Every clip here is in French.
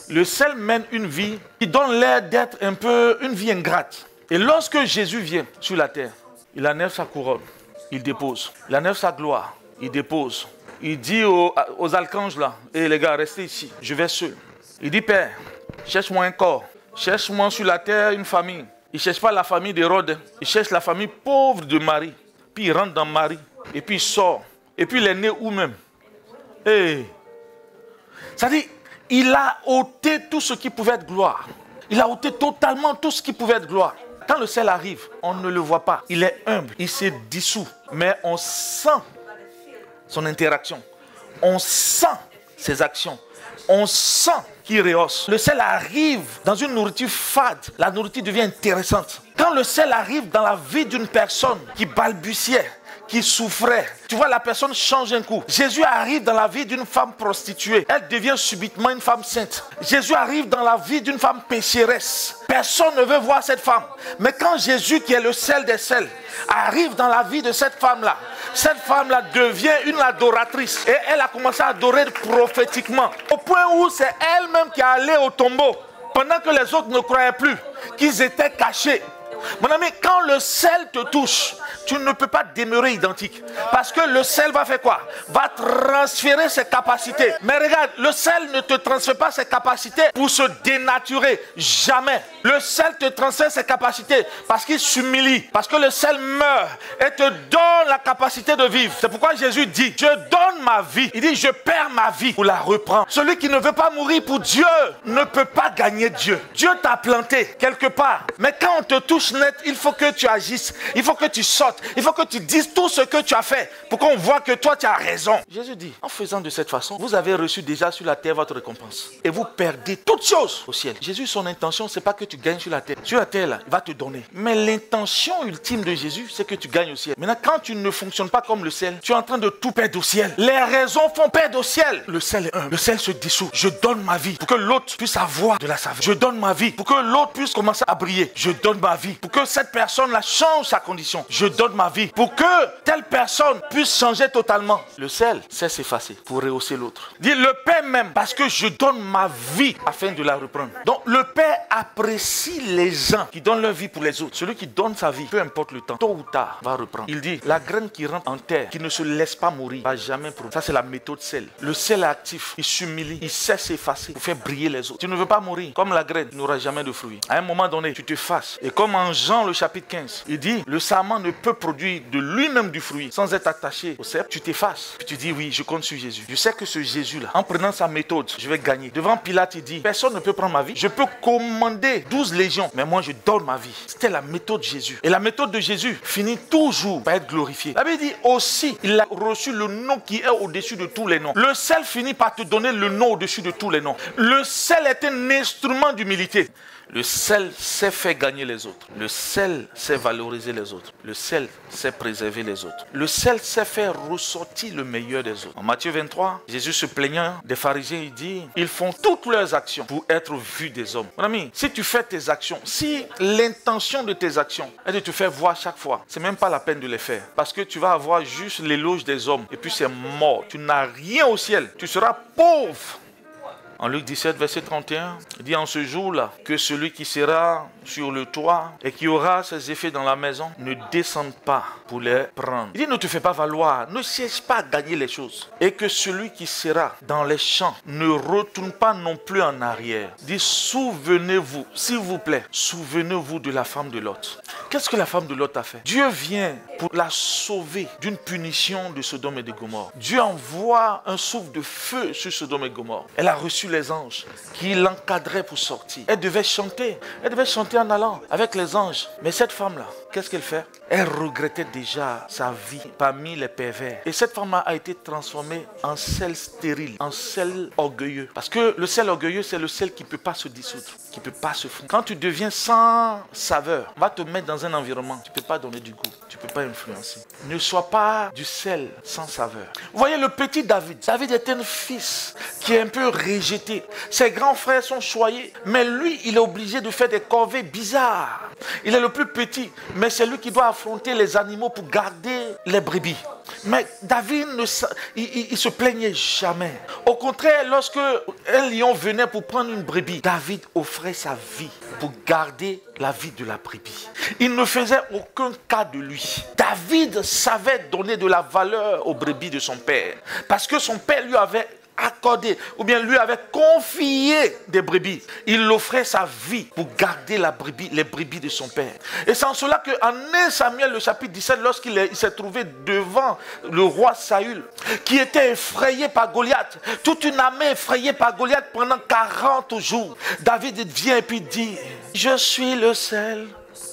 Le sel mène une vie qui donne l'air d'être un peu une vie ingrate. Et lorsque Jésus vient sur la terre, il enlève sa couronne, il dépose. Il enlève sa gloire, il dépose. Il dit aux archanges là, et les gars, restez ici, je vais seul. Il dit, Père, cherche-moi un corps, cherche-moi sur la terre une famille. Il ne cherche pas la famille d'Hérode, il cherche la famille pauvre de Marie. Puis il rentre dans Marie, et puis il sort. Et puis il est né où même? Hey. C'est-à-dire, il a ôté tout ce qui pouvait être gloire. Il a ôté totalement tout ce qui pouvait être gloire. Quand le sel arrive, on ne le voit pas. Il est humble, il se dissout. Mais on sent son interaction. On sent ses actions. On sent qu'il rehausse. Le sel arrive dans une nourriture fade. La nourriture devient intéressante. Quand le sel arrive dans la vie d'une personne qui balbutiait, qui souffrait, tu vois, la personne change un coup. Jésus arrive dans la vie d'une femme prostituée. Elle devient subitement une femme sainte. Jésus arrive dans la vie d'une femme pécheresse. Personne ne veut voir cette femme. Mais quand Jésus, qui est le sel des sels, arrive dans la vie de cette femme-là devient une adoratrice. Et elle a commencé à adorer prophétiquement. Au point où c'est elle-même qui est allée au tombeau. Pendant que les autres ne croyaient plus qu'ils étaient cachés. Mon ami, quand le sel te touche, tu ne peux pas demeurer identique. Parce que le sel va faire quoi? Va transférer ses capacités. Mais regarde, le sel ne te transfère pas ses capacités pour se dénaturer. Jamais. Le sel te transfère ses capacités parce qu'il s'humilie. Parce que le sel meurt et te donne la capacité de vivre. C'est pourquoi Jésus dit, je donne ma vie. Il dit, je perds ma vie pour la reprendre. Celui qui ne veut pas mourir pour Dieu ne peut pas gagner Dieu. Dieu t'a planté quelque part. Mais quand on te touche net, il faut que tu agisses. Il faut que tu sortes. Il faut que tu dises tout ce que tu as fait pour qu'on voit que toi tu as raison. Jésus dit, en faisant de cette façon, vous avez reçu déjà sur la terre votre récompense. Et vous perdez toutes choses au ciel. Jésus, son intention, c'est pas que tu gagnes sur la terre. Sur la terre, là, il va te donner. Mais l'intention ultime de Jésus, c'est que tu gagnes au ciel. Maintenant, quand tu ne fonctionnes pas comme le ciel, tu es en train de tout perdre au ciel. Les raisons font perdre au ciel. Le ciel est un. Le ciel se dissout. Je donne ma vie pour que l'autre puisse avoir de la saveur. Je donne ma vie pour que l'autre puisse commencer à briller. Je donne ma vie pour que cette personne-là change sa condition. Je donne ma vie pour que telle personne puisse changer totalement. Le sel sait s'effacer pour rehausser l'autre. Dit le Père même, parce que je donne ma vie afin de la reprendre. Donc le Père apprécie les gens qui donnent leur vie pour les autres. Celui qui donne sa vie, peu importe le temps, tôt ou tard, va reprendre. Il dit, la graine qui rentre en terre, qui ne se laisse pas mourir, va jamais produire. Ça c'est la méthode sel. Le sel est actif, il s'humilie, il sait s'effacer pour faire briller les autres. Tu ne veux pas mourir, comme la graine, tu n'auras jamais de fruits. À un moment donné, tu te fasses. Et comme en Jean le chapitre 15, il dit, le sarment ne peut produire de lui-même du fruit sans être attaché au cep. Tu t'effaces. Puis tu dis, oui, je compte sur Jésus. Je sais que ce Jésus-là, en prenant sa méthode, je vais gagner. Devant Pilate, il dit, personne ne peut prendre ma vie. Je peux commander 12 légions, mais moi, je donne ma vie. C'était la méthode de Jésus. Et la méthode de Jésus finit toujours par être glorifiée. La Bible dit aussi, il a reçu le nom qui est au-dessus de tous les noms. Le sel finit par te donner le nom au-dessus de tous les noms. Le sel est un instrument d'humilité. Le sel sait faire gagner les autres. Le sel sait valoriser les autres. Le sel sait préserver les autres. Le sel sait faire ressortir le meilleur des autres. En Matthieu 23, Jésus se plaignant des pharisiens, il dit, ils font toutes leurs actions pour être vus des hommes. Mon ami, si tu fais tes actions, si l'intention de tes actions est de te faire voir chaque fois, c'est même pas la peine de les faire. Parce que tu vas avoir juste l'éloge des hommes et puis c'est mort. Tu n'as rien au ciel. Tu seras pauvre. En Luc 17, verset 31, il dit en ce jour-là que celui qui sera sur le toit et qui aura ses effets dans la maison ne descende pas pour les prendre. Il dit ne te fais pas valoir, ne cherche pas à gagner les choses. Et que celui qui sera dans les champs ne retourne pas non plus en arrière. Il dit souvenez-vous, s'il vous plaît, souvenez-vous de la femme de Lot. Qu'est-ce que la femme de Lot a fait? Dieu vient pour la sauver d'une punition de Sodome et de Gomorrhe. Dieu envoie un souffle de feu sur Sodome et Gomorrhe. Elle a reçu les anges qui l'encadraient pour sortir. Elle devait chanter en allant avec les anges. Mais cette femme-là, qu'est-ce qu'elle fait? Elle regrettait déjà sa vie parmi les pervers. Et cette femme-là a été transformée en sel stérile, en sel orgueilleux. Parce que le sel orgueilleux, c'est le sel qui ne peut pas se dissoudre, qui ne peut pas se fondre. Quand tu deviens sans saveur, on va te mettre dans un environnement, tu ne peux pas donner du goût, tu ne peux pas influencer. Ne sois pas du sel sans saveur. Vous voyez le petit David. David est un fils qui est un peu rejeté. Ses grands frères sont choyés, mais lui, il est obligé de faire des corvées bizarres. Il est le plus petit, mais mais c'est lui qui doit affronter les animaux pour garder les brebis. Mais David il se plaignait jamais. Au contraire, lorsque un lion venait pour prendre une brebis, David offrait sa vie pour garder la vie de la brebis. Il ne faisait aucun cas de lui. David savait donner de la valeur aux brebis de son père, parce que son père lui avait accordé, ou bien lui avait confié des brebis. Il offrait sa vie pour garder les brebis de son père. Et c'est en cela qu'en 1 Samuel, le chapitre 17, lorsqu'il s'est trouvé devant le roi Saül, qui était effrayé par Goliath, toute une armée effrayée par Goliath pendant 40 jours, David vient et puis dit: je suis le seul,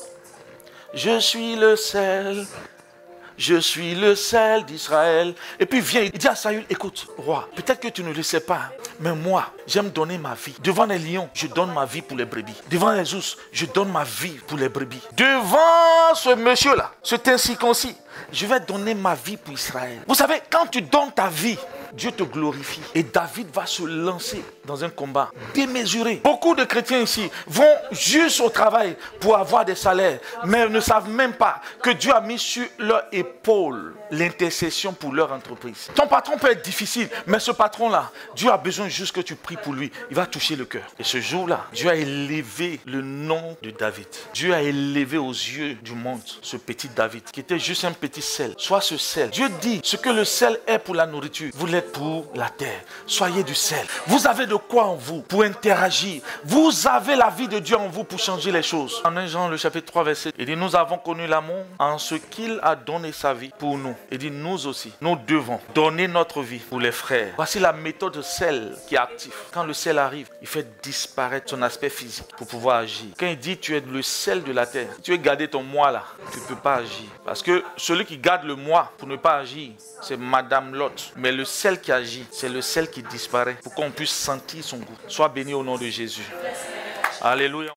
je suis le seul, je suis le seul d'Israël. Et puis vient, il dit à Saül: écoute, roi, peut-être que tu ne le sais pas, mais moi, j'aime donner ma vie. Devant les lions, je donne ma vie pour les brebis. Devant les ours, je donne ma vie pour les brebis. Devant ce monsieur-là, cet incirconcis, je vais donner ma vie pour Israël. Vous savez, quand tu donnes ta vie, Dieu te glorifie. Et David va se lancer dans un combat démesuré. Beaucoup de chrétiens ici vont juste au travail pour avoir des salaires, mais ne savent même pas que Dieu a mis sur leur épaule l'intercession pour leur entreprise. Ton patron peut être difficile, mais ce patron-là, Dieu a besoin juste que tu pries pour lui. Il va toucher le cœur. Et ce jour-là, Dieu a élevé le nom de David. Dieu a élevé aux yeux du monde ce petit David, qui était juste un petit sel. Sois ce sel. Dieu dit, ce que le sel est pour la nourriture, vous l'êtes pour la terre. Soyez du sel. Vous avez de quoi en vous pour interagir. Vous avez la vie de Dieu en vous pour changer les choses. En 1 Jean, le chapitre 3, verset, il dit: nous avons connu l'amour en ce qu'il a donné sa vie pour nous. Il dit: nous aussi, nous devons donner notre vie pour les frères. Voici la méthode de sel qui est active. Quand le sel arrive, il fait disparaître son aspect physique pour pouvoir agir. Quand il dit: tu es le sel de la terre, si tu veux garder ton moi là, tu ne peux pas agir. Parce que celui qui garde le moi pour ne pas agir, c'est Madame Lot. Mais le sel qui agit, c'est le sel qui disparaît pour qu'on puisse sentir son goût. Sois béni au nom de Jésus. Alléluia.